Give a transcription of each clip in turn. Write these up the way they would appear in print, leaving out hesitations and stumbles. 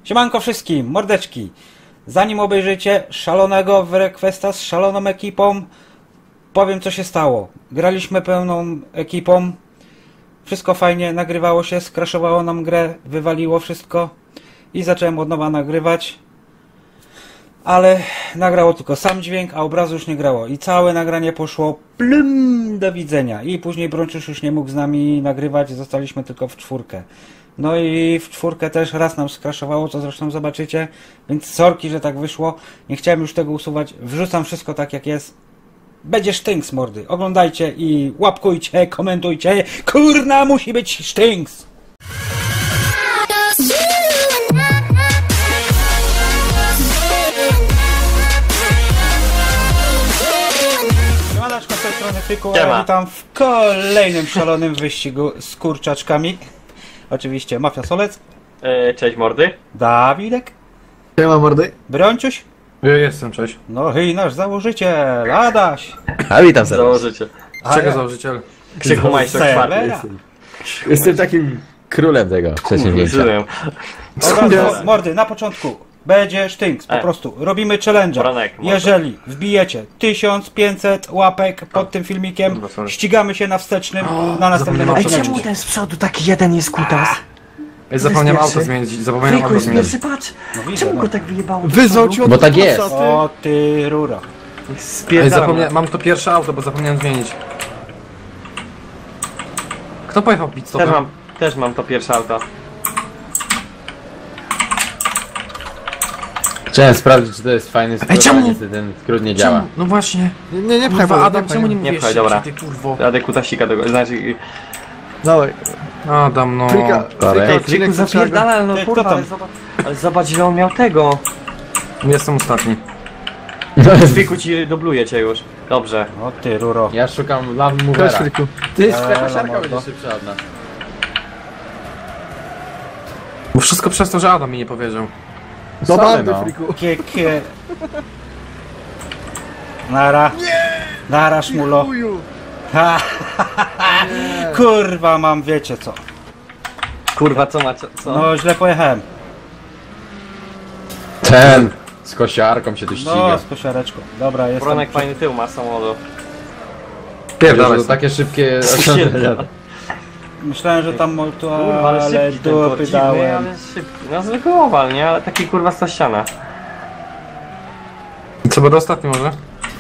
Siemanko wszystkim, mordeczki. Zanim obejrzycie szalonego Wrequesta z szaloną ekipą, powiem co się stało. Graliśmy pełną ekipą, wszystko fajnie, nagrywało się, skraszowało nam grę, wywaliło wszystko i zacząłem od nowa nagrywać. Ale nagrało tylko sam dźwięk, a obrazu już nie grało. I całe nagranie poszło plum, do widzenia. I później Brączysz już nie mógł z nami nagrywać, zostaliśmy tylko w czwórkę. No i w czwórkę też raz nam skraszowało, co zresztą zobaczycie. Więc sorki, że tak wyszło. Nie chciałem już tego usuwać. Wrzucam wszystko tak jak jest. Będzie sztynks, mordy. Oglądajcie i łapkujcie, komentujcie. Kurna, musi być sztynks! Siemaneczko, z tej strony Friku, a ja witam w kolejnym szalonym wyścigu z kurczaczkami. Oczywiście Mafia Solec. Cześć mordy. Dawidek. Siema mordy. Brąciuś. Ja jestem, cześć. No i nasz założyciel, Adaś. A witam serdecznie. Założyciel. Czego założyciel? Krzyku Majster czwarty. Jestem takim królem tego przedsięwzięcia. Mordy, na początku będzie sztynks, po prostu. Robimy challenge. Jeżeli wbijecie 1500 łapek pod tym filmikiem, ścigamy się na wstecznym na następnym Ej, odcinku. czemu ten z przodu taki jeden jest kutas? Ej, zapomniałem jest auto pierwszy. zmienić, zapomniałem Friku auto jest zmienić. pierwszy, patrz! No widzę, Czemu no. go tak wyjebało? Wyzwał ci od Bo tak jest. O ty rura. Ej, zapomniałem, mam to pierwsze auto, bo zapomniałem zmienić. Kto pojechał pit stopem? Też mam to pierwsze auto. Chciałem sprawdzić, czy to jest fajny czemu? sprawdzanie, niestety ten skrót nie działa. No właśnie. Nie pchaj, Kurwa, bo Adam, czemu nie Nie mówisz pchaj, dobra. ty kurwo? Jadę kutasika do go, znaczy... Dawaj. Adam, no. Sorry. Friku zapierdala, no Ty, kurwa, kto tam? ale zobacz ile on miał tego. Jestem ostatni. Friku ci dubluje cię już. Dobrze. O ty ruro. Ja szukam Land Movera. Ty, sklepasiarka będzie szybsza od nas. Bo wszystko przez to, że Adam mi nie powiedział. Sorry, no. Kie. Nara. Nara, szmulo. Ha, kurwa, mam wiecie co. Kurwa, co? No źle pojechałem. Ten z kosiarką się tu No, ściga. z kosiareczką. Dobra, jestem. Bronek fajny tył ma samochodu. Pierdalaj. To takie szybkie... Myślałem, że tam tu, Kurwa, ale ale szybki ten dupy dziwny, dałem. ale szybki. No zwykły owal, nie? Ale taki kurwa z ściana. Co będę ostatni może?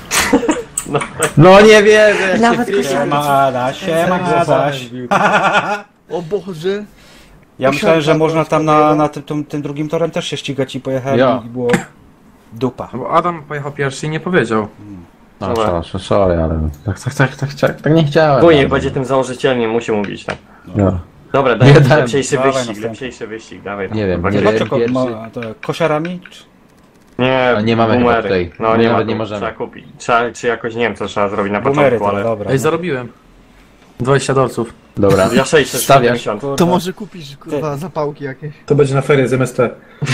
No nie wierzę, jak Nawet się Siema Adaś, siema Adaś. O Boże. Ja myślałem, że można tam na tym drugim torem też się ścigać i pojechałem Ja. i było dupa. No bo Adam pojechał pierwszy i nie powiedział. No, sorry, ale tak nie chciałem. Bo niech będzie tym założycielem, musi mówić tak. No. Dobra, Nie daj dałem. lepszy Dawaj wyścig, następny. lepszy wyścig, dawaj. Nie wiem, Kurwa, nie Dlaczego pierwszy. to kosiarami? Nie, A nie mamy chyba boomery. tutaj. No My nie nawet ma, nie możemy. trzeba kupić. Trzeba, czy jakoś, nie wiem co trzeba zrobić na Boomery początku, to, ale... dobra. Ej, no. zarobiłem. 20 dolców. Dobra. Ja 600 Stawiasz? To może kupisz kurwa zapałki jakieś. To będzie na ferie z MST.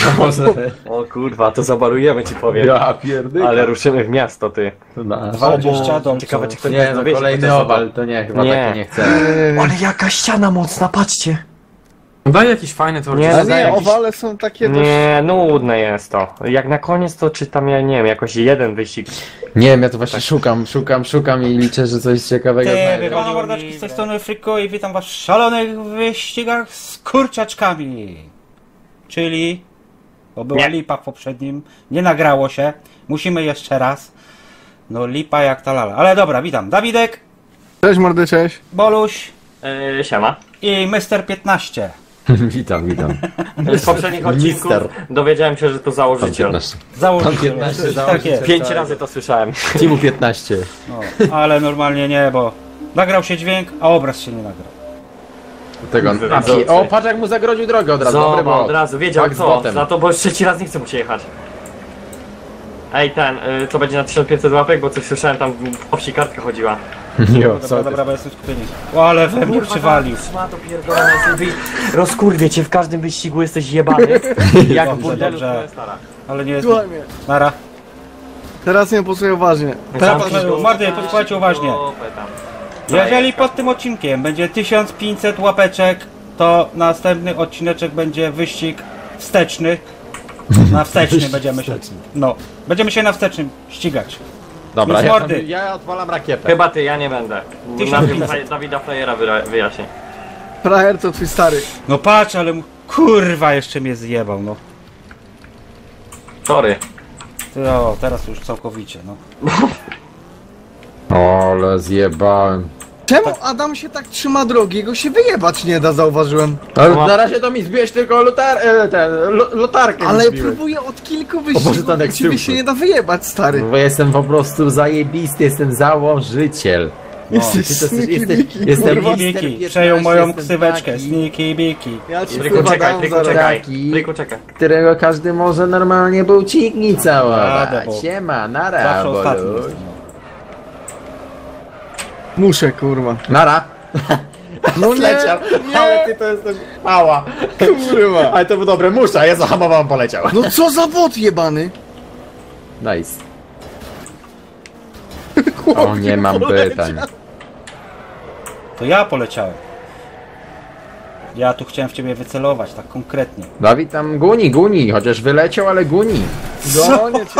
O kurwa, to zabarujemy ci powiem. Ja pierdolę. Ale ruszymy w miasto, ty. 20 dolców. Ciekawe, czy ktoś Nie, no dowie się, kolejny bo to jest owal, to nie, chyba Nie. taki nie chcę. Ale jaka ściana mocna, patrzcie. Daj jakiś fajny to Nie, A daj nie, jakiś- owale są takie dość... Nie, nudne jest to. Jak na koniec to czytam, ja nie wiem, jakoś jeden wyścig. Nie wiem, ja to właśnie szukam i liczę, że coś ciekawego Ty, znajdę. wygląda mordeczki z tej strony Friku i witam was w szalonych wyścigach z kurczaczkami. Czyli, bo była Nie. lipa w poprzednim, nie nagrało się, musimy jeszcze raz. No lipa jak ta lala, ale dobra, witam Dawidek, Cześć mordy, cześć. Boluś Siema. i Mr. 15. Witam. Z poprzednich odcinków Mister. dowiedziałem się, że to założyciel. Założyciel, Pan 15 tak założyciel. jest. 5 razy to słyszałem. Teamu 15. No, ale normalnie nie, bo nagrał się dźwięk, a obraz się nie nagrał. Tego. O, patrz jak mu zagrodził drogę od razu. Dobry Zobacz, bot. od razu wiedział Tak z co. botem. Za to, bo już trzeci raz nie chce mu się jechać. Ej, co będzie na 1500 łapek, bo coś słyszałem, tam po wsi kartka chodziła. Jo, Dobra, bo jestem skupieni. O, ale we mnie przywalił. Trzyma to pierdolone, rozkurwie cię, w każdym wyścigu jesteś jebany. Jak w Dobrze, burdelu dobrze. twoja stara. Ale nie jest. Słuchaj mnie. Nara. Teraz nie posłuchaj uważnie. Teraz mordy, posłuchajcie uważnie. Dupę tam. Jeżeli pod tym odcinkiem będzie 1500 łapeczek, to następny odcineczek będzie wyścig Wsteczny. Na wsteczny będziemy się... No. Będziemy się na wstecznym ścigać. Dobra, Więc mordy. ja odpalam rakietę. Chyba ty, ja nie będę. Ty się Najpierw napisał. Dawida Frajera wyjaśnię. Frajer to twój stary. No patrz, ale mu... Kurwa, jeszcze mnie zjebał, no. Sorry. Ty, o, teraz już całkowicie, no. Ale zjebałem. Czemu Adam się tak trzyma drogi? Jego się wyjebać nie da, zauważyłem. Ale na razie to mi zbiłeś tylko lotarkę mi Ale zbiłeś. próbuję od kilku Boże, wyścigów, Tadek, ciebie super. się nie da wyjebać, stary. Bo jestem po prostu zajebisty, jestem założyciel. Jesteś Ty to sneaky jesteś, biki, jestem kurwa. Mister Biki, 15, przejął moją jestem ksyweczkę, taki, Sneaky Biki. Ja ci Bryku, chyba czekaj, dam Bryku, zaraz. czekaj. Taki. Bryku, czekaj. którego każdy może normalnie buciki Radę, całować. bo Siema, nara, Zawsze ostatni boluś. jestem, no. Muszę, kurwa. Nara. No nie, Leciał, ale ty to jesteś mała. kurwa. Ale to było dobre, muszę, ja zahamowałem, poleciał. No co za bot jebany? Nice. O, nie mam pytań. To ja poleciałem. Ja tu chciałem w ciebie wycelować, tak konkretnie. Dawid tam guni, chociaż wyleciał, ale guni. Gonię cię.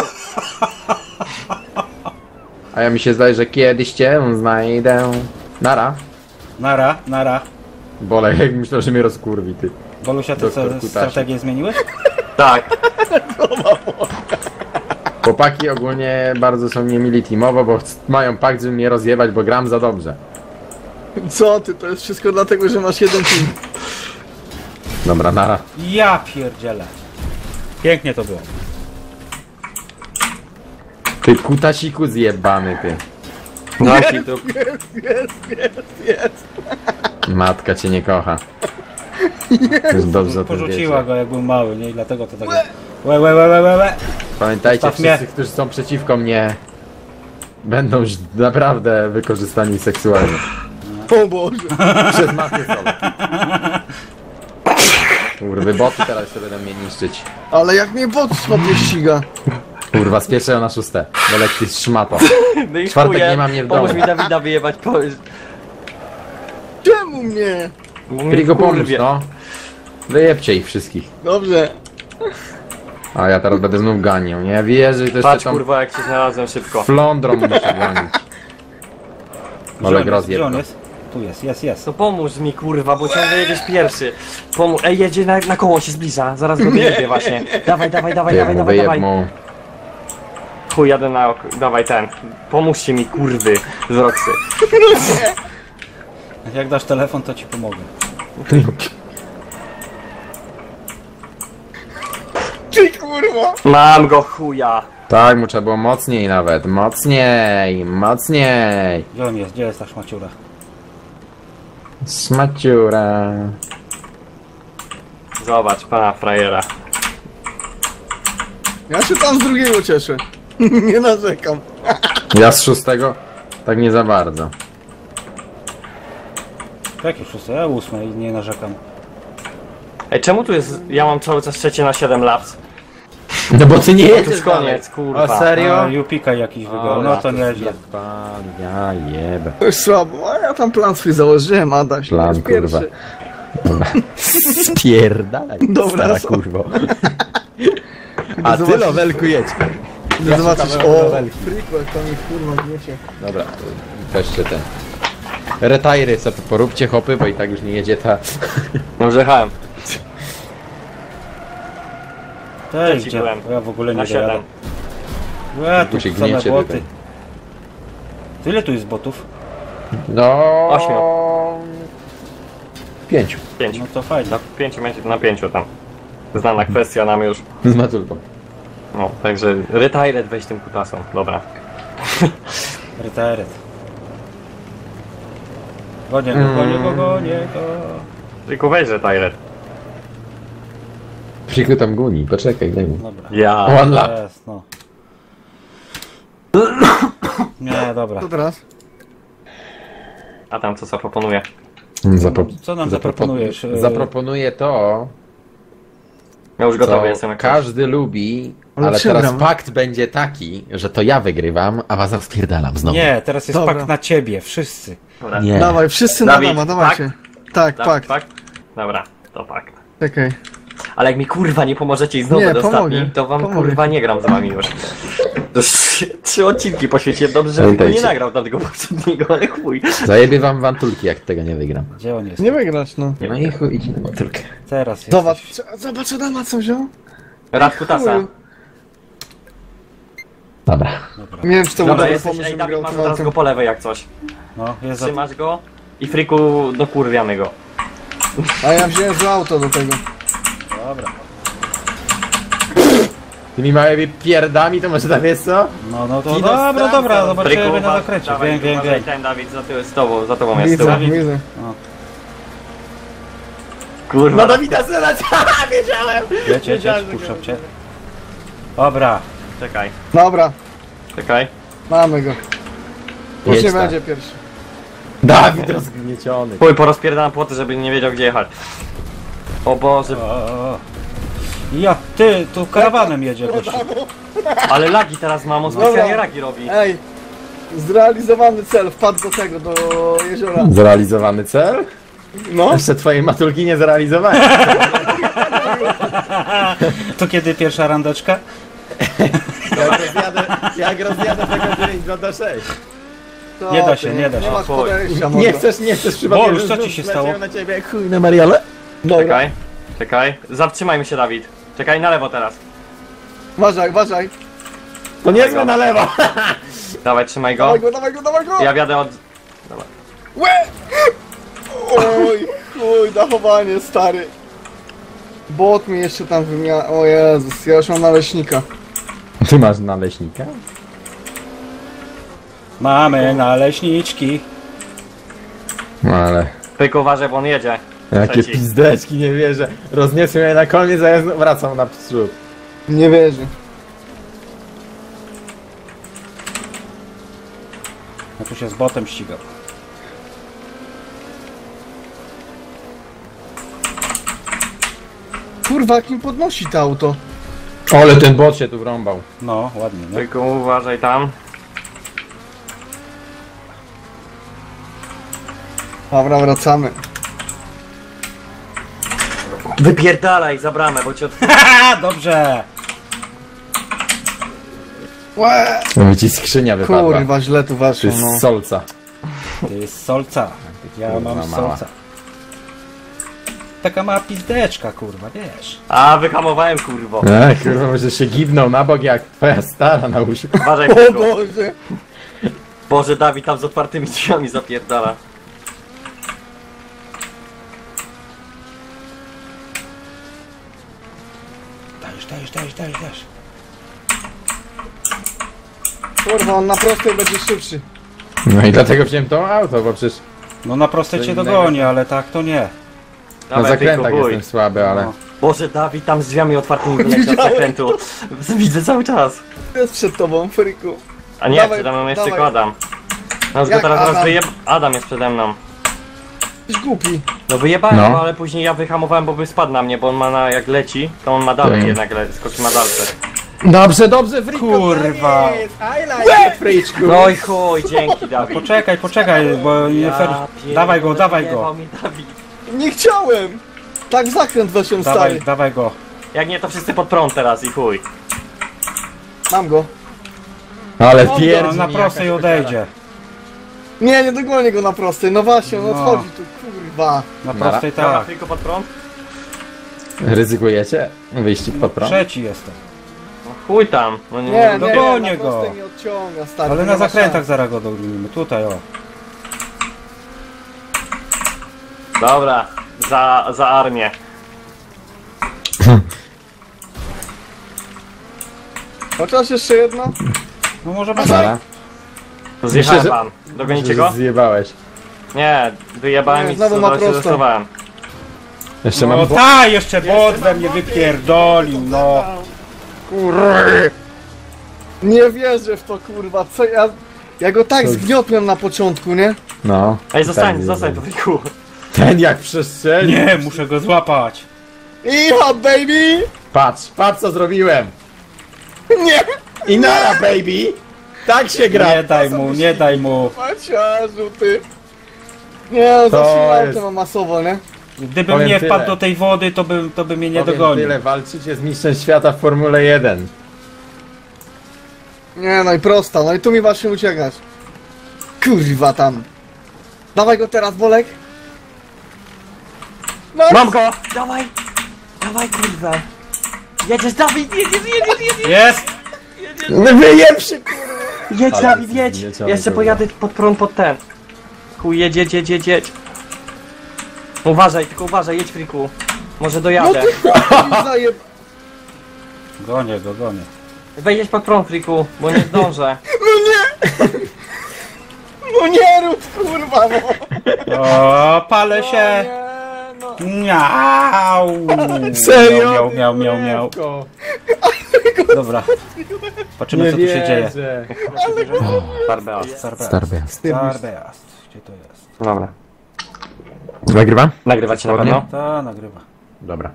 A ja mi się zdaje, że kiedyś cię znajdę. Nara. Nara. Bolek, jak myślę, że mnie rozkurwi, ty. Bolusia, ty Doktor co, Kutasie. strategię zmieniłeś? Tak. Chłopaki ogólnie bardzo są niemili teamowo, bo mają pakt, żeby mnie rozjebać, bo gram za dobrze. Co ty, to jest wszystko dlatego, że masz jeden team. Dobra, nara. Ja pierdzielę. Pięknie to było. Ty kutasiku zjebany, ty. Nasi tu. Matka cię nie kocha. Już dobrze o tym Porzuciła wiecie. go jak był mały, nie? I dlatego to tak... Łe. Pamiętajcie, Zostaw mnie. wszyscy, którzy są przeciwko mnie, będą już naprawdę wykorzystani seksualnie. O Boże. Przez mafię solo. Kurwy, boty teraz sobie będą mnie niszczyć. Ale jak mnie bot sobie ściga. Kurwa, z pierwszego na szóste. Bolek, ty szmato. No i Czwartek chuję. nie ma mnie w Pomóż domu. mi Dawida wyjebać, Czemu mnie? Frigo, pomóż, no. Wyjebcie ich wszystkich. Dobrze. A ja teraz będę znów ganił, nie? Wierzę, że to jeszcze Patrz tą kurwa jak się znalazłem szybko. flądrą muszę gonić. Olek Gdzie rozjeb on go. jest? Tu jest. To pomóż mi kurwa, bo ciągle jedziesz pierwszy. Ej, jedzie na koło, się zbliża. Zaraz go wyjebie właśnie. Dawaj. Wyjeb mu. Chuj, jadę na oko. Dawaj ten. Pomóżcie mi kurwy z Roxy. Jak dasz telefon, to ci pomogę. Ty kurwa. Mam go chuja. Tak, mu trzeba było mocniej nawet. Mocniej. Gdzie on jest? Gdzie jest ta szmaciura? Smaciura. Zobacz, pana frajera. Ja się tam z drugiego cieszę. Nie narzekam. Ja z szóstego? Tak nie za bardzo. Jakie szóste? Ja 8 i nie narzekam. Ej, czemu tu jest... Ja mam cały czas trzecie na 7 laps. No bo ty nie To jedziesz jest koniec, kurwa. A serio? A, Jupika jakiś wygrał, no to nieźle. Ja jebę. To jest słabo, a ja tam plan swój założyłem, Adaś. Plan, jest pierwszy. kurwa. Spierdalaj, Dobra, stara co? kurwo. A ty zobaczyć- Lowelku jedź. Idę zobaczyć, szukamy o, nowelki. friko, jak tam ich kurwa gniecie. Dobra, weźcie ten. Retairy sobie poróbcie hopy, bo i tak już nie jedzie ta. No wjechałem. Tej, Trzeci gdzie? byłem. Bo ja w ogóle nie Na 7. dojadę. Tu Tu się same gniecie boty. tutaj. Tyle tu jest botów? No. 8. 5. 5. No to fajnie. Na 5 tam. Znana kwestia nam już. Z matulką. No, także retired weź tym kutasą. Dobra. Retaired. Gonię go. Tylko weź retired. Friku tam guni, poczekaj, daj mu. Dobra. Ja. One lap. Jest, no. Nie, dobra. To teraz? A tam co zaproponuje? Co nam zaproponujesz? Zaproponuję to, Ja już co gotowy jestem jak każdy lubi, Ale ale teraz przegram. pakt będzie taki, że to ja wygrywam, a was rozpierdalam znowu. Nie, teraz jest Dobra. pakt na ciebie, wszyscy. Dobra. Nie. Dawaj, wszyscy na Dawid, dama, dawajcie. Tak, Tak, pakt. tak? Dobra, to pakt. Czekaj. ale jak mi kurwa nie pomożecie i znowu Nie, będę ostatni, pomogę, to wam pomogę. kurwa nie gram z wami już. To już 3 odcinki poświęciłem, dobrze, że tylko nie Pamiętajcie. nagrał tamtego poprzedniego, ale chuj. Zajebie wam wantulki, jak tego nie wygram. Gdzie on jest? Nie wygrasz, no. No i chuj, idź na wantulkę. Teraz jest. Zobacz, co dama co wziął. Radku Tasa. Chuju. Dobra. Nie wiem, czy to był Dobra, dobry jesteś, pomysł, ej żeby Dawid, grał masz tym teraz autem. go po lewej jak coś. No, jest za... Trzymasz go i friku, no kurwiamy go. A ja wziąłem złe auto do tego. Dobra. Tymi małymi pierdami to może tam jest co? No to Kino dobra, strata. dobra, zobaczymy Friku, na zakręcie. dawaj, Wiem. uważaj, ten Dawid za tobą jest z Widzę, tyłu. widzę. Kurwa. No Dawida strzelać! Wiedziałem! Jedź, puszczam cię. Dobra. Czekaj, Dobra, czekaj. mamy go. Już Jedź nie tam. będzie pierwszy. Dawid rozgnieciony. Chuj, porozpierdalam płoty, żeby nie wiedział gdzie jechać. O Boże, O. Ja, ty, tu karawanem jedzie gościu. ale lagi teraz mam, on Dobra. specjalnie lagi robi. Ej, zrealizowany cel, wpadł do tego, do jeziora. Zrealizowany cel? No, Jeszcze twojej matulki nie zrealizowałem. To kiedy pierwsza randeczka? Jak rozjadę tego 9 do 6. to Nie da ty, się, nie da się. Nie masz Chuj. podejścia, Nie mordo. chcesz przypadkiem. Boruś, co ci się zleciał stało? na ciebie jak chuj na Mariole? Dobra, Czekaj. Zatrzymajmy się Dawid. Czekaj na lewo teraz. uważaj. To niezłe na lewo. Dawaj, trzymaj go. Dawaj go! Ja wiadę od... Łe! Oj, chuj, dachowanie, stary. Bot mi jeszcze tam wymienia... O Jezus, ja już mam naleśnika. Ty masz naleśnika? Mamy naleśniczki. No ale... Pyk, uważaj, bo on jedzie. Jakie Trzeci. pizdeczki, nie wierzę. Rozniosłem je na koniec, a ja wracam na przód. Nie wierzę. No tu się z botem ścigał. Kurwa, jak mi podnosi to auto. Ale ten bot się tu wrąbał. No, ładnie, nie? Pyk, uważaj tam. Dobra, wracamy. Wypierdalaj za bramę, bo cię od... Dobrze! Łe! Żeby ci skrzynia wypadła. Kurwa, źle tu To weszło, jest no. solca. To jest solca. Ja Kurwa mam mała. solca. Taka mała pizdeczka, kurwa, wiesz. A, wyhamowałem kurwo. Kurwa, może się gibnął na bok jak twoja stara na łóżku. Uważaj, O Pyku. Boże! Boże, Dawid tam z otwartymi drzwiami zapierdala. Dajesz. Kurwa, on na prostej będzie szybszy. No i dlatego wziąłem to auto, bo przecież No na proste Co cię innego. dogoni, ale tak to nie. na Dawaj, zakrętach Pyku, chuj. jestem słaby, ale... No. Boże, Dawid tam z drzwiami otwartymi wyleciał z zakrętu. Widzę cały czas. Jest przed tobą, Friku. A nie, Dawaj, przede mną jest dawaj. tylko Adam. No już go Jak teraz Adam? rozwyjeb... Adam jest przede mną. Jesteś głupi. No wyjebałem No. go, ale później ja wyhamowałem, bo by spadł na mnie, bo on ma na... jak leci, to on ma dalej Tak. jednak, skoki ma dalsze. Dobrze, Friko, Kurwa. I like it, Fryczku. No i chuj, dzięki Dawid. Poczekaj, bo nie fair. Dawaj go. Wyjebał mi Dawid. Nie chciałem! Tak w zakręt weszłem, stary. Dawaj go. Jak nie, to wszyscy pod prąd teraz i chuj. Mam go. Ale No, pierdzi na mi prostej jakaś odejdzie. Nie dogonię go na prostej. No właśnie, on No. odchodzi tu, kurwa. Na prostej Dobra, tak. tylko pod prąd? Ryzykujecie? Wyjście pod prąd? Trzeci jestem. No chuj tam. No Nie, Dogonię na go. prostej nie odciąga, stary. Ale to na nie ma zakrętach szans. zaraz go dogonimy. Tutaj o. Dobra, za armię. Chociaż jeszcze jedno. No może być. Zara? To zjechałem Myślę, że- wam. Dogonicie Że go? Zjebałeś. Nie, wyjebałem Nie, i znowu ma prosto. zestowałem. Jeszcze No mam... ta, jeszcze bot we mnie wypierdolił, no. Nie wierzę w to, kurwa. Co ja... Ja go tak zgniotłem na początku, nie? No. Ej, zostań Tak, tu Friku. Ten jak przestrzelił. Nie, muszę go złapać. Iha, baby! Patrz co zrobiłem. Nie! I nara, baby. Tak się gra. Nie daj mu. Maciarzu, ty! Nie, To za jest- autem ma masowo, nie? Gdybym Powiem nie tyle. wpadł do tej wody, to by mnie nie Powiem dogonił. tyle, walczycie z mistrzem świata w Formule 1. Nie, no i prosta, no i tu mi właśnie uciekać. Kurwa tam. Dawaj go teraz, Bolek. No, Mam go! Dawaj! Dawaj, kurwa! Jedziesz, Dawid, jedziesz! Jest! no wyjem się, kurwa. Jedź, Ale Dawid, jedź! zgnieciony, Jeszcze kurwa. pojadę pod prąd, pod ten. Chuj, jedź. Uważaj, tylko uważaj, jedź, friku. Może No dojadę. ty zajeb... Gonię go. Wejdziesz pod prąd, friku, bo nie zdążę. No nie rób, kurwa, no. O, palę się! Miau! Serio? Miał. Dobra. Patrzymy, co tu się dzieje. Barbeas. Starbeast. Gdzie to jest? Dobra. Nagrywa? Nagrywacie na Ładnie? pewno? Ta nagrywa. Dobra.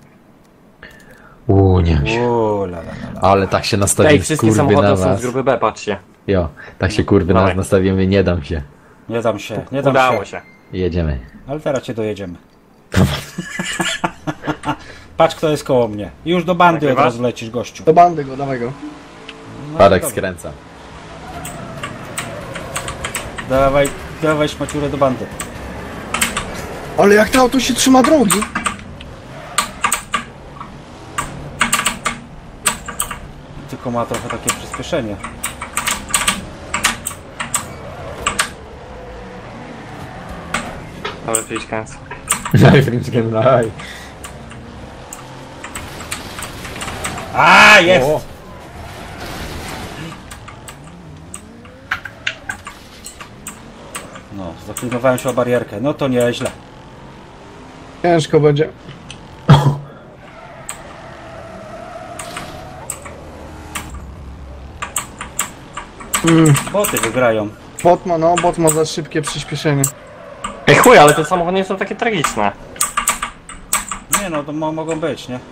Nie wiem się. La. Ale tak się Ej, nastawiłem, wszystkie kurwy, na samochody są z was. grupy B, patrzcie. Jo, tak się kurwy na Dawaj. was nastawiłem, mówię, nie dam się. Nie dam się. Udało się. Jedziemy. Ale teraz cię dojedziemy. Patrz, kto jest koło mnie. Już do bandy od Nagrywasz? razu lecisz, gościu. Do bandy go, dawaj go. No, Parek dobra. skręca. Dawaj szmaciurę do bandy. Ale jak to auto się trzyma drogi? Tylko ma trochę takie przyspieszenie. Dobra, to idź kręcę. Daj, Frinchken, daj. A, jest! O, No, zaklinowałem się o barierkę. No to nieźle. Ciężko będzie. Boty wygrają. Bot ma za szybkie przyspieszenie. Ej, chuj, ale te samochody nie są takie tragiczne. Nie no, to mogą być, nie?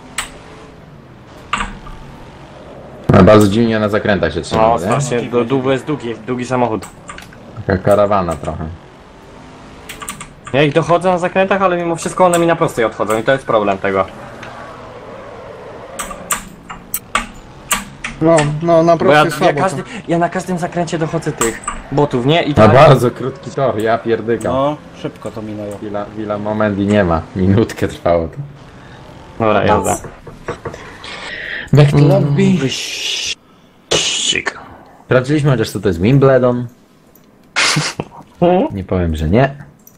no, bardzo dziwnie na zakrętach się trzyma, No, nie? strasznie, długo jest długi samochód. Taka karawana trochę. Ja ich dochodzę na zakrętach, ale mimo wszystko one mi na prostej odchodzą i to jest problem tego. No, na Bo prostej słabo to. ja na każdym zakręcie dochodzę tych botów, nie? I Na tak. bardzo krótki tor, ja pierdykam. No, szybko to minęło. Chwila, moment i nie ma. Minutkę trwało to. Dobra, jazda. Back to lobby. Wyścig. Sprawdziliśmy chociaż co to jest Wimbledon. Nie powiem, że nie.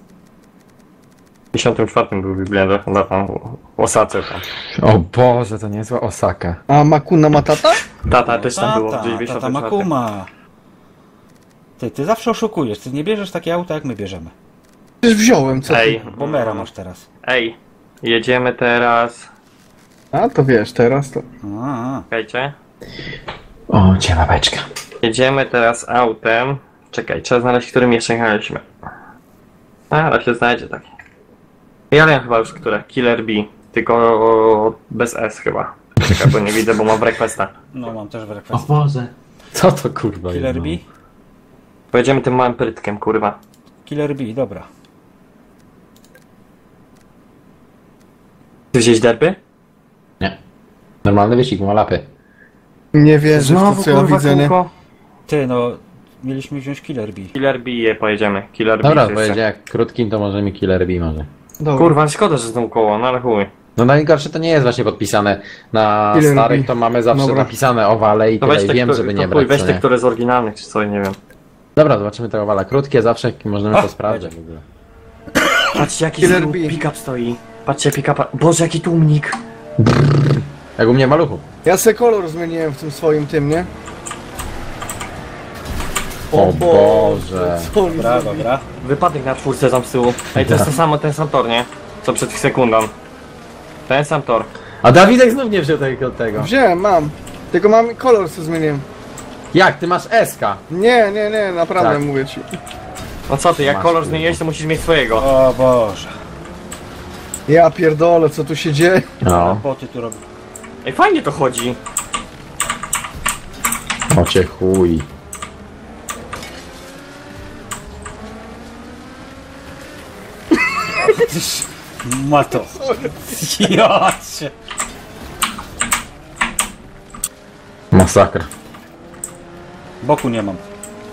W 54 był Wimbledon, chyba tam w Osace tam. O Boże, to niezła Osaka. A Makuna ma tata? Tata też tam było w Tata 94. Makuma. Ty zawsze oszukujesz. Ty nie bierzesz takie auta, jak my bierzemy. Przecież wziąłem, co ty? Ej, Bombera masz teraz. ej, jedziemy teraz. A, to wiesz, teraz to... A, Czekajcie. O, ciema beczka. Jedziemy teraz autem. Czekaj, trzeba znaleźć, którym jeszcze jechaliśmy. Ale się znajdzie taki. Ja wiem chyba już które. Killer B. Tylko bez S chyba. Czekaj, bo nie widzę, bo mam breakfasta. no mam też w rekwestii. Boże. Co to kurwa Killer jest? B? Pojedziemy tym małym prytkiem, kurwa. Killer B, dobra. Ty wziąłeś derby? Nie. Normalny wyścig, ma lapy. Nie wierzę w to, co ja widzę, nie? kółko. Ty no, mieliśmy wziąć Killer B. Killer B je pojedziemy. Killer Dobra, B. pojedzie jak krótkim, to może mi Killer B może. Dobra. Kurwa, szkoda, że są koło, no ale chuj. No najgorsze to nie jest właśnie podpisane. Na Killer starych B. to mamy zawsze Dobra. napisane owale i To tyle. weź I te, wiem, żeby nie brać, weź co te, nie? które z oryginalnych, czy coś, nie wiem. Dobra, zobaczymy te owale krótkie, zawsze możemy O, to sprawdzić w ogóle. Patrzcie, jaki Killer znowu B. pick-up stoi. Patrzcie, pick-up. Boże, jaki tłumnik. Jak u mnie maluchu. Ja se kolor zmieniłem w tym swoim tym, nie? O Boże. Co on Dobra, zrobił? dobra. Wypadek na czwórce tam z tyłu. Ej, to jest to samo, ten sam tor, nie? Co przed sekundą. Ten sam tor. A Dawidek znów nie wziął tego. Wziąłem, mam. Tylko mam kolor co zmieniłem. Jak? Ty masz SK? Nie, naprawdę Tak. mówię ci. No co ty, jak Masz, kolor kurwa. zmieniłeś, to musisz mieć swojego. O Boże. Ja pierdolę, co tu się dzieje? No. Boty tu robią. Ej, fajnie to chodzi. O cię chuj. Mato. Jocie. Masakra. Boku nie mam.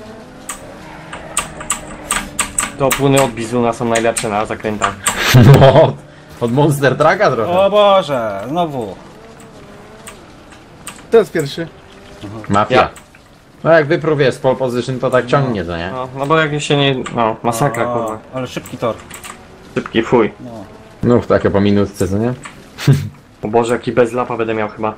To płyny od Bizuna są najlepsze na zakrętach. No, od Monster Trucka trochę. O Boże, znowu. To jest pierwszy. Mafia. Ja. No jak wyprówiesz z pole position, to tak ciągnie, co nie? No bo jak się nie... No, masakra kurwa. Ale szybki tor. Szybki fuj. No. No, takie po minutce, co nie? O Boże, jaki bez lapa będę miał chyba.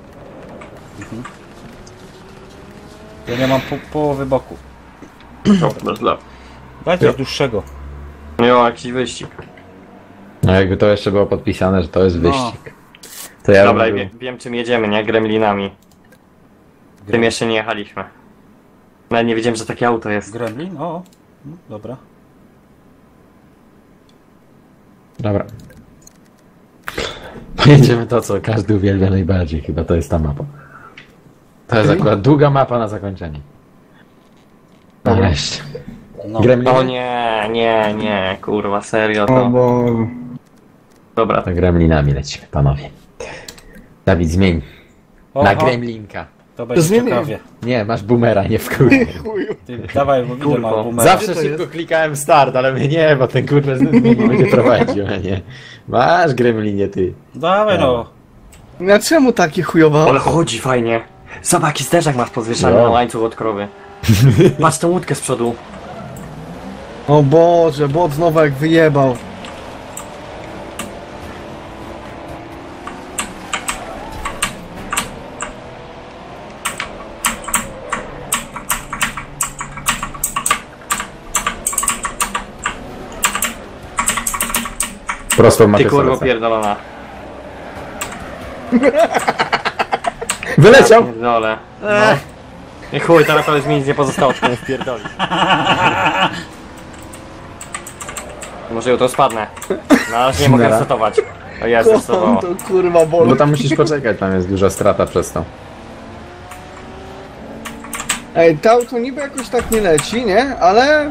Ja nie mam połowy boku. O, bez lap. Daj coś dłuższego. No, jakiś wyścig. No jakby to jeszcze było podpisane, że to jest No. wyścig. To ja Dobra, bym... wiem czym jedziemy, nie? Gremlinami. Tym jeszcze nie jechaliśmy. Nawet nie wiedziałem, że takie auto jest. Gremlin? O, dobra. Dobra. Pojedziemy to, co każdy uwielbia najbardziej, chyba to jest ta mapa. To jest akurat długa mapa na zakończenie. Nareszcie. No. Gremlin? O nie, kurwa, serio O to. bo... Dobra, To gremlinami lecimy, panowie. Dawid, zmień. O, Na o, gremlinka. to będzie Zmienię. ciekawie. Nie, masz boomera, nie w kurwie. Chuju. Ty, dawaj, bo widzę Kurwa. ma boomer. Zawsze to szybko jest? klikałem start, ale mnie nie, bo ten kurwa nie będzie prowadził, a nie. Masz gremlinie, ty. Dawaj no. Ja czemu taki chujowa? ale chodzi fajnie. Zobacz, jaki zderzak masz pozwieszany No. na łańcuch od krowy. Patrz tą łódkę z przodu. O Boże, bot znowu jak wyjebał. Prosto Ty mapie kurwo Solesa. pierdolona. Wyleciał! Pierdolę. I chuj, teraz powiedz mi nic nie pozostało, tylko nie wpierdolić. Może jutro spadnę. No ale nie mogę Nara. resetować. O Jezu, Kocham zrestowało. to kurwa boli. Bo tam musisz poczekać, tam jest duża strata przez to. Ej, to auto niby jakoś tak nie leci, nie? Ale...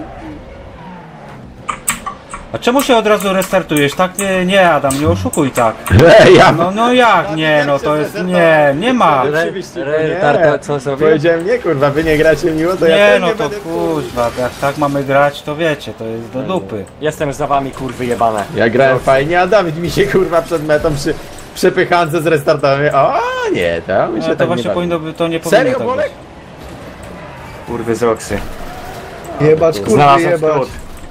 A czemu się od razu restartujesz? Tak nie Adam, nie oszukuj tak. Ja No jak nie, no to jest nie ma. Co sobie? Powiedziałem, nie kurwa, wy nie gracie miło, to ja Nie też no nie to będę... kuźwa, jak tak mamy grać to wiecie, to jest do dupy. Jestem za wami kurwy jebane. Ja grałem fajnie, a Dawid mi się kurwa przed metą przy przepychance zrestartował. O nie, to mi się No tak to nie właśnie bawi. powinno by to nie powinno Serio, tak Bolek? być. Kurwy z Roxy. Jebać, kurwa, Znalazłem jebać. skrót.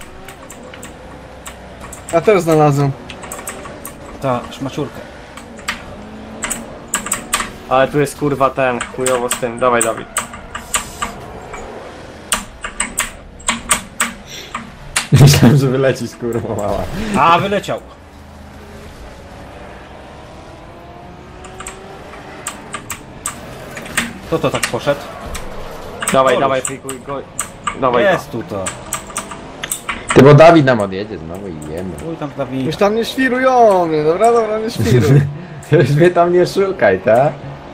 Ja też znalazłem. Ta szmaciurka. Ale tu jest kurwa ten, chujowo z tym. Dawaj Dawid. Myślałem, że wylecisz kurwa mała. A wyleciał. Kto to tak poszedł? Dawaj, Koleś. dawaj, pikuj go. Dawaj Jest tu to. Ty, bo Dawid nam odjedzie znowu i jemy. Uj tam Dawid. Już tam nie świrują mnie, dobra, nie świruj. Już mnie tam nie szukaj, tak?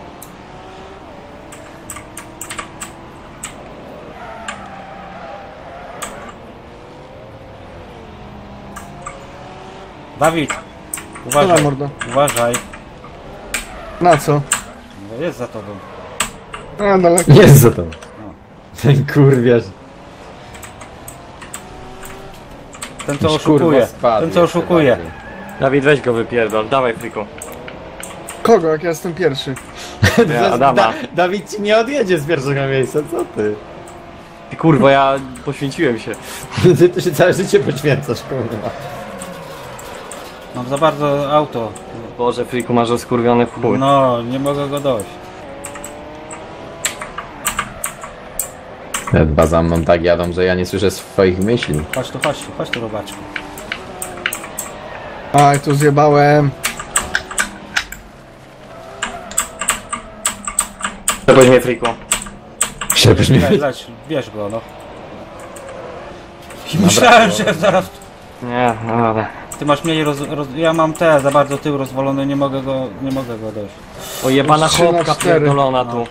Dawid. Dobra, Uważaj. mordo. Uważaj. Na co? No jest za tobą. A, daleko. Jest za to. Ten kurwiarz. Ten co Już, kurwa, oszukuje. spadł Ten co jeszcze oszukuje. bardziej. Dawid, weź go wypierdol. Dawaj, friku. Kogo, jak ja jestem pierwszy? Ja, Adama. Dawid ci nie odjedzie z pierwszego miejsca, co ty? Ty kurwo, ja poświęciłem się. Ty się całe życie poświęcasz, kurwa. Mam za bardzo auto. Boże, friku, masz rozkurwiony w chuj. No, nie mogę go dojść. Te dwa za mną tak jadą, że ja nie słyszę swoich myśli. Chodź tu robaczku. Aj, tu zjebałem. Przechodź mnie, friku. Żebyś mnie... Leć, bierz go no. Myślałem, że zaraz... Nie, no ale. Ty masz mniej ja mam te, za bardzo tył rozwalony, nie mogę go dojść. O jebana 3 na chłopka 4. pierdolona tu.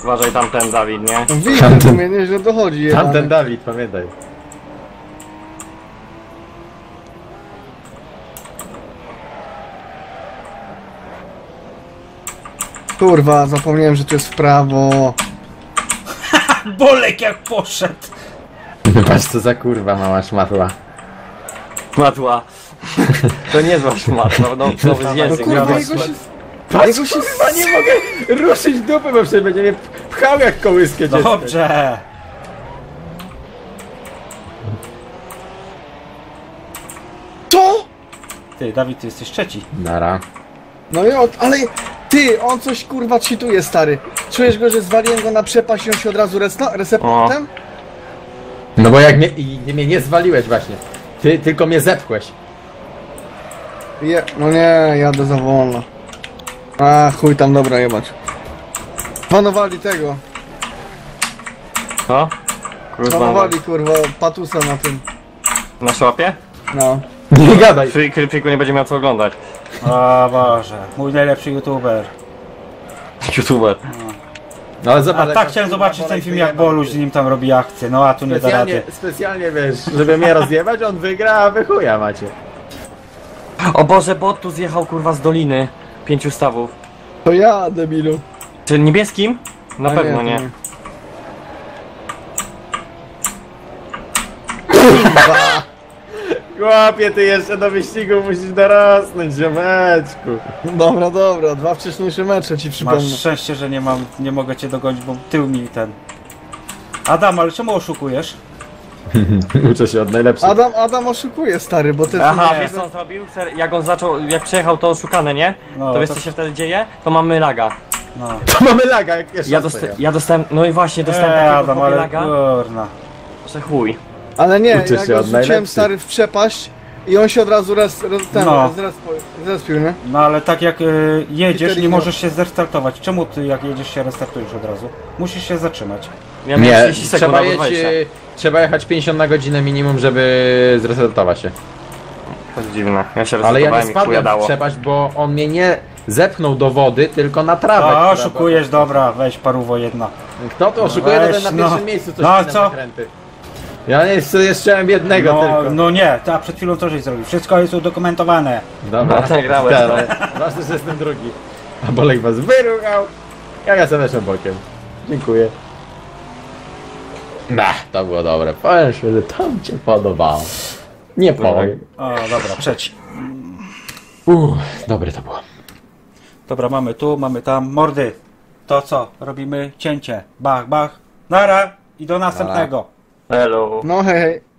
Uważaj tamten Dawid, nie? No widzę, to mnie nieźle dochodzi. Tamten jebany. Dawid, pamiętaj. Kurwa, zapomniałem, że tu jest w prawo. Bolek jak poszedł! Patrz co za kurwa mała szmatła. Matła. To nie zła szmatła, no nowy No język. kurwa, miała. jego się... Patrz Jego się... kurwa, nie mogę ruszyć dupy, bo przecież będzie mnie pchał jak kołyskie dziecko. Dobrze! To? Ty, Dawid, ty jesteś trzeci. Nara. No i ale... Ty, on coś kurwa cheatuje, stary. Czujesz go, że zwaliłem go na przepaść i on się od razu resetem? No bo jak mnie nie zwaliłeś właśnie. Ty tylko mnie zepchłeś. No nie, jadę za wolno. A chuj tam, dobra, jebać. Panowali tego. Co? Kurwa, Panowali kurwa patusa na tym. na szłapie? No. Nie gadaj. Friku nie będzie miał co oglądać. O Boże, mój najlepszy youtuber. YouTuber. No ale zobacz. A jak tak masz, chciałem kurwa, zobaczyć ten Bolek film jak wyjebał. Boluś z nim tam robi akcję, no a tu nie da rady. Specjalnie wiesz, żeby mnie rozjebać, on wygra, a wy chuja macie. O Boże, bot tu zjechał kurwa z doliny. 5 stawów. To ja, debilu. Czy niebieskim? Na A pewno to nie. Chłopie, ty jeszcze do wyścigu musisz dorosnąć, ziomeczku. Dobra, dobra, dwa wcześniejsze mecze ci przypomnę. Masz szczęście, że nie mogę cię dogonić, bo tył mi ten... Adam, ale czemu oszukujesz? Uczę się od najlepszych. Adam oszukuje, stary, bo te... Aha, Nie. wiesz co on zrobił? Jak on zaczął, jak przejechał to oszukane, nie? No, To wiesz to- co się wtedy dzieje? To mamy laga. No. To mamy laga, jak jeszcze Ja dostałem, no i właśnie dostałem takiego Adam, ale laga, kurna. że chuj. Ale nie, Uczę ja się go od rzuciłem, najlepszych. stary, w przepaść i on się od razu No. zrespił, nie? No ale tak jak jedziesz, wtedy nie nie- możesz się zrestartować. Czemu ty jak jedziesz się restartujesz od razu? Musisz się zatrzymać. Ja miałem Nie, 30 sekund trzeba, albo 20. trzeba jechać 50 na godzinę minimum, żeby zresetować się. To jest dziwne, ja się Ale ja nie resetowałem i spadłem w pojadało. przepaść, bo on mnie nie zepchnął do wody, tylko na trawę. A, która oszukujesz, dobra, weź paruwo jedna. była- Kto to oszukuje? To Weź, ten na no. pierwszym miejscu coś No, no, co? zakręty. Ja jeszcze miałem jednego No, tylko. no nie, a przed chwilą to żeś zrobił. Wszystko jest udokumentowane. Dobra, No, tak grałeś, ale ważne, że jestem drugi. A Bolek was wyruchał. Ja sobie weszłem bokiem. Dziękuję. To było dobre. Powiem że to mi się podobało. Nie powiem. O, dobra, trzeci. Dobre to było. Dobra, mamy tu, mamy tam. Mordy. To co? Robimy cięcie. Bach, bach. Nara. I do następnego. Hello. No hej, hej.